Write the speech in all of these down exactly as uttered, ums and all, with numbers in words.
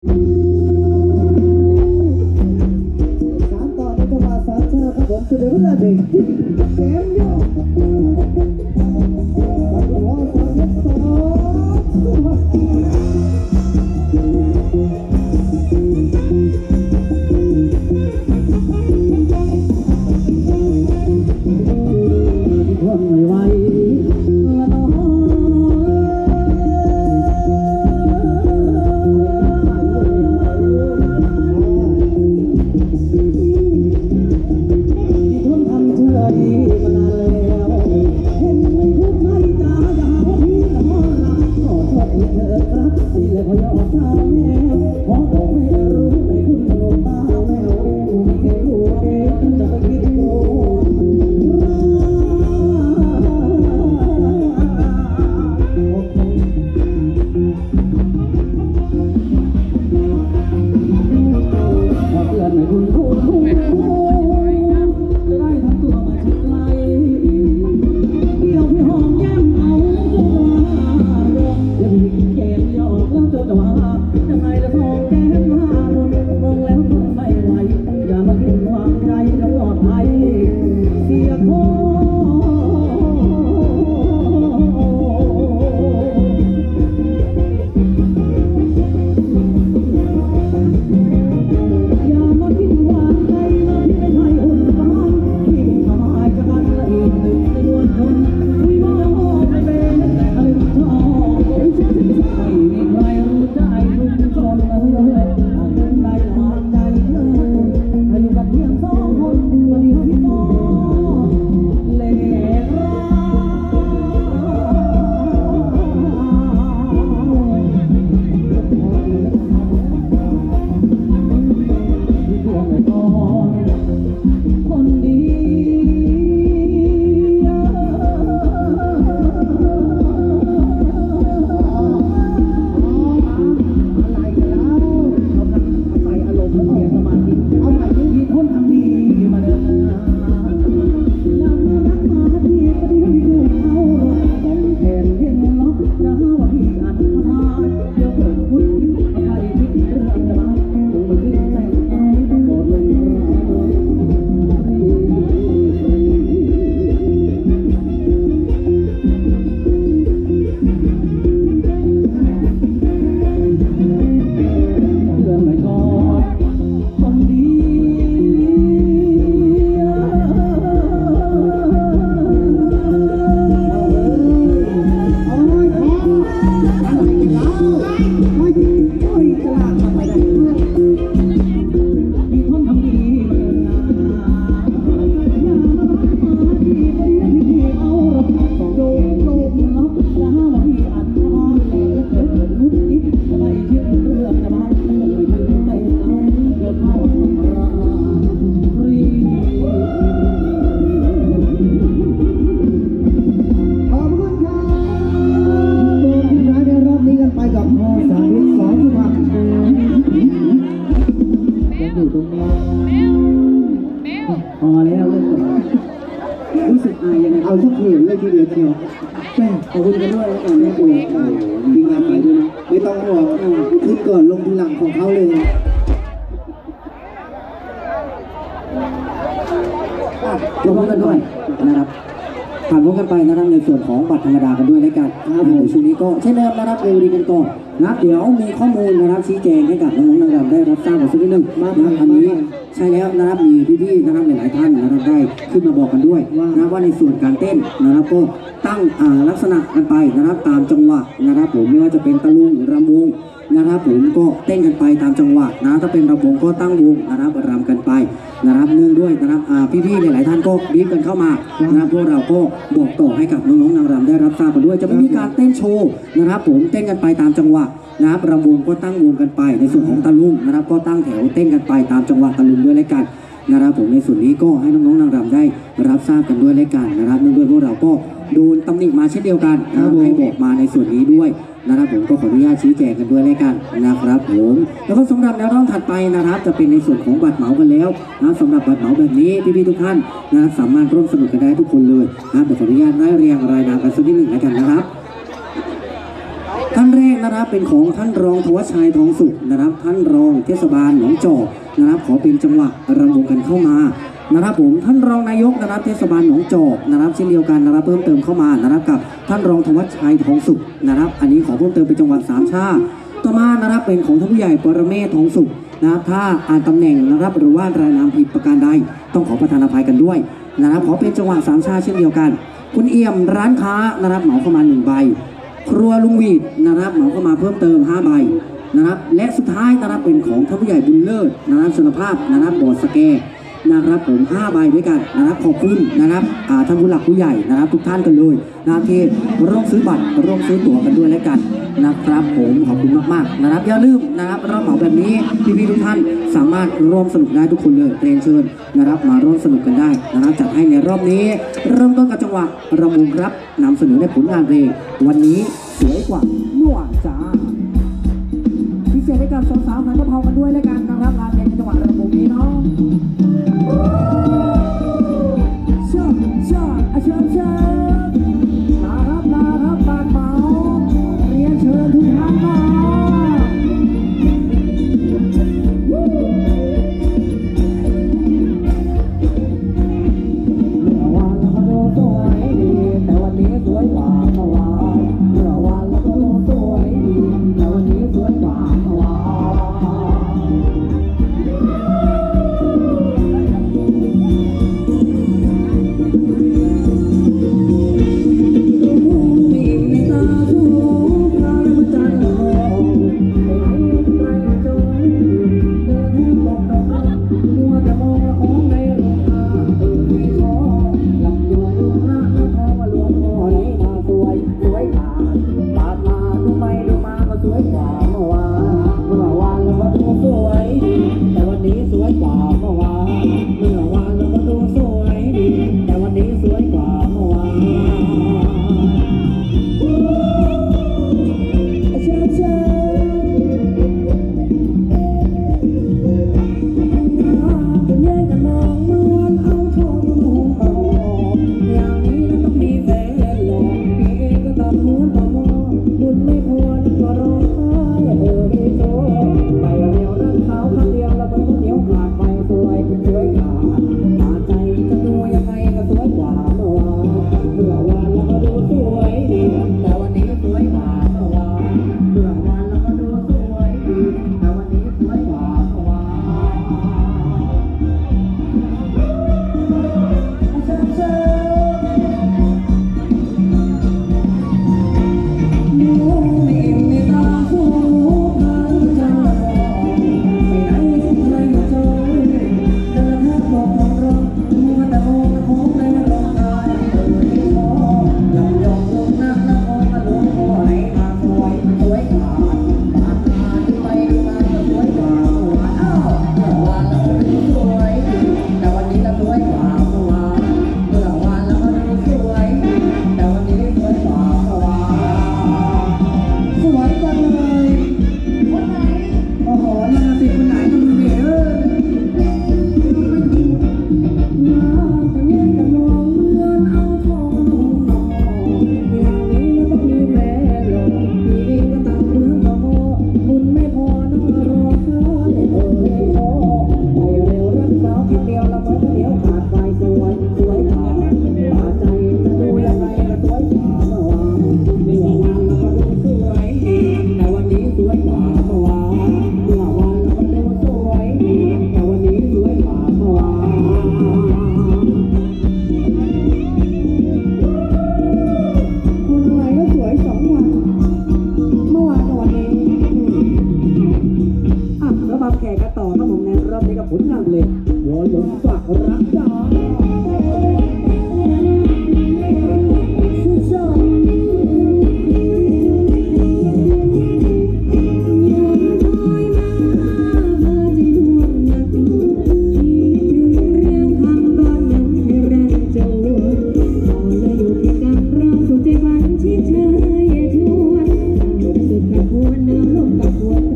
สามต่อในจังหวะสามชาครับผมสุดยอดเลยเกมโยกหัวสองสองไม่ไหวพอแล้วเรื่องรู้สึกอายยังไงเอาสักคืนเลยทีเดียวเชียวแม่ขอบคุณกันด้วยแล้วกันนะคุณดีงานไปด้วยนะไม่ต้องห่วงขึ้นก่อนลงทีหลังของเขาเลยลงกันด้วยนะครับผ่านพบกันไปนะครับในส่วนของบัตรธรรมดากันด้วยแล้วกันในช่วงนี้ก็เช่นเดิมนะครับเร็วดีกันก่อนนะเดี๋ยวมีข้อมูลนะครับชี้แจงให้กับน้องๆนักเรียนได้รับทราบกันสักนิดนึงนะครับอันนี้ใช่แล้วนะครับมีพี่ๆนะครับหลายๆท่านนะครับได้ขึ้นมาบอกกันด้วยนะว่าในส่วนการเต้นนะครับก็ตั้งลักษณะกันไปนะครับตามจังหวะนะครับผมไม่ว่าจะเป็นตะลุงรำวงนะครับผมก็เต้นกันไปตามจังหวะนะถ้าเป็นรำวงก็ตั้งวงนะครับรำกันไปนะครับเนื่องด้วยนะครับพี่ๆหลายๆท่านก็บีบกันเข้ามานะครับพวกเราก็บอกต่อให้กับน้องๆนางรำได้รับทราบกันด้วยจะไม่มีการเต้นโชว์นะครับผมเต้นกันไปตามจังหวะนะครับรำวงก็ตั้งวงกันไปในส่วนของตะลุงนะครับก็ตั้งแถวเต้นกันไปตามจังหวะตะลุงด้วยแล้วกันนะครับผมในส่วนนี้ก็ให้น้องๆนางรำได้รับทราบกันด้วยแล้วกันนะครับเนื่องด้วยพวกเราก็โดนตำหนิมาเช่นเดียวกันนะครับให้บอกมาในส่วนนี้ด้วยนะครับผมก็ขออนุญาตชี้แจงกันด้วยแล้วกันนะครับผมแล้วก็สำหรับแนวร่องถัดไปนะครับจะเป็นในส่วนของบัตรเหมากันแล้วนะสำหรับบัตรเหมาแบบนี้พี่ๆทุกท่านนะสามารถร่วมสนุกกันได้ทุกคนเลยนะแต่ขออนุญาตได้เรียงรายนามกันสักนิดหนึ่งแล้วกันนะครับท่านแรกนะครับเป็นของท่านรองทวัชชัยทองสุขนะครับท่านรองเทศบาลหนองจอกนะครับขอเป็นจังหวะรำวงกันเข้ามานะครับผมท่านรองนายกนะครับเทศบาลหนองจอกนะครับเช่นเดียวกันนะครับเพิ่มเติมเข้ามานะครับกับท่านรองทวัชชัยทองสุขนะครับอันนี้ขอเพิ่มเติมเป็นจังหวะสามชาต่อมานะครับเป็นของท่านผู้ใหญ่ปรเมศทองสุขนะครับถ้าอ่านตำแหน่งนะครับหรือว่ารายนามผิดประการใดต้องขอประทานอภัยกันด้วยนะครับขอเป็นจังหวะสามชาเช่นเดียวกันคุณเอี่ยมร้านค้านะครับเหมาเข้ามาหนึ่งใบครัวลุงวีดนะครับเหมาเข้ามาเพิ่มเติมห้าใบนะครับและสุดท้ายนะครับเป็นของท่านผู้ใหญ่บุญเลิศนะครับชลภาพนะครับบอดสแกนะครับผมห้าใบด้วยกันนะครับขอบคุณนะครับท่านผู้หลักผู้ใหญ่นะครับทุกท่านกันเลยนะครับที่ร่วมซื้อบัตรร่วมซื้อตั๋วกันด้วยแล้วกันนะครับผมขอบคุณมากๆนะครับอย่าลืมนะครับรอบเหมาแบบนี้พี่ๆทุกท่านสามารถร่วมสนุกได้ทุกคนเลยเรียนเชิญนะครับมาร่วมสนุกกันได้นะครับจัดให้ในรอบนี้เริ่มต้นกับจังหวะระมุงครับนำเสนอในผลงานเพลงวันนี้สวยกว่าเมื่อวานจ้าพิเศษให้กับสาวๆหันกะเพรากันด้วยแล้วกันนะครับงานเพลงในจังหวะระมุงนี้เนาะชอบชอบอาชอบชอบลาครับลาครับบานเมาเรียนเชิญทุกท่านมาเมื่อวานเราก็ดูสวยดีแต่วันนี้สวยกว่าเมื่อวานเมื่อวานเราก็ดูสวยดีแต่วันนี้สวยกว่าเมื่อวาน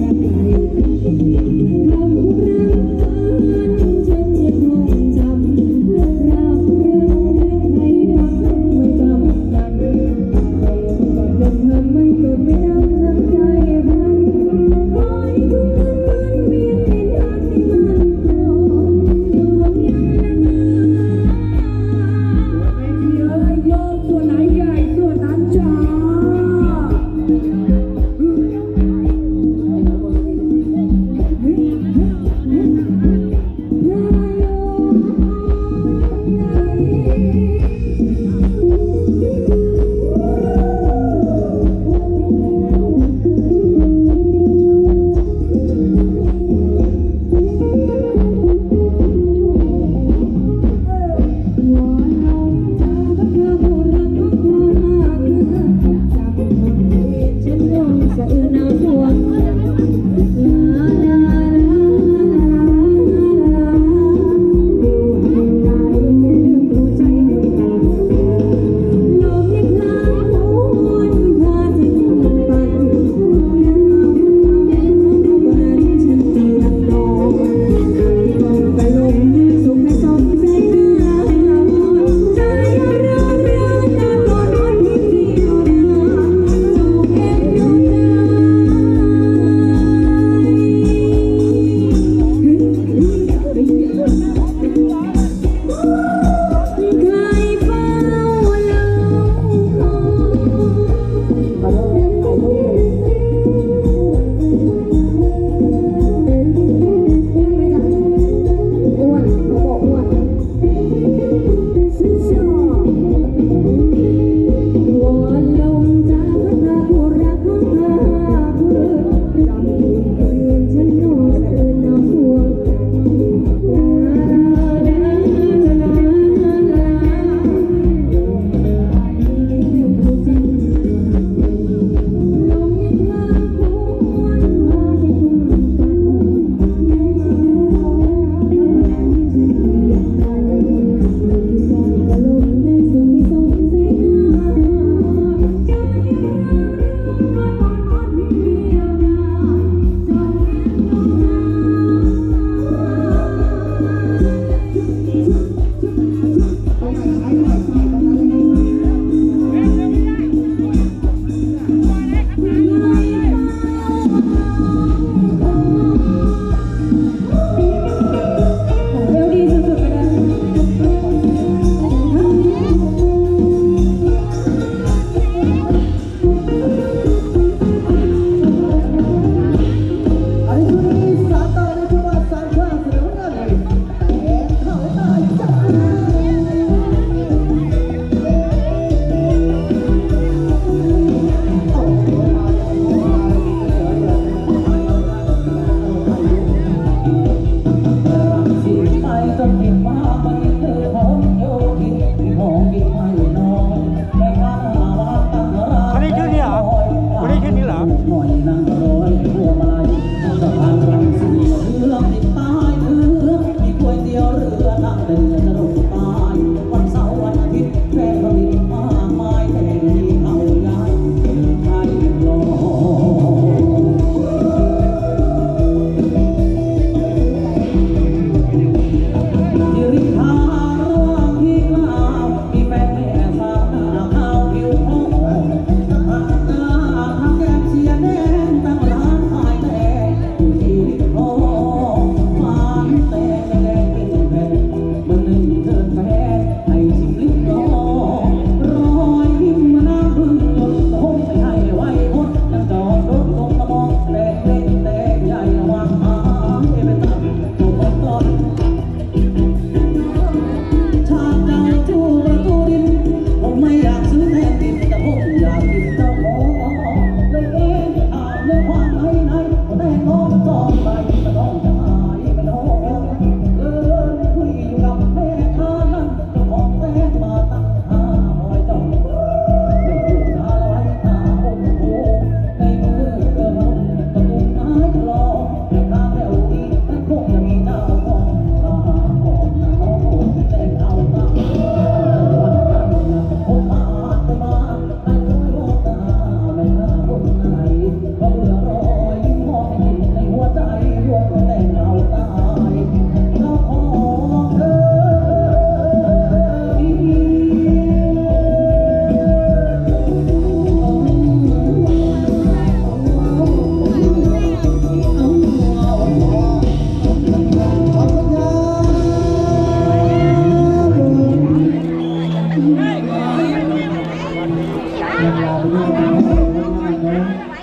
ทำรักฉันจะทงจำ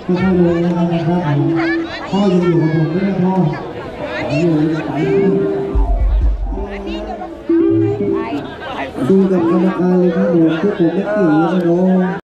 ค่อยๆลงนะครับพ่อยังอยู่กับผมด้วยนะพ่ออยู่ไปดูกับกรรมการเลยครับผมทุกผมไม่เกี่ยวนะน้อง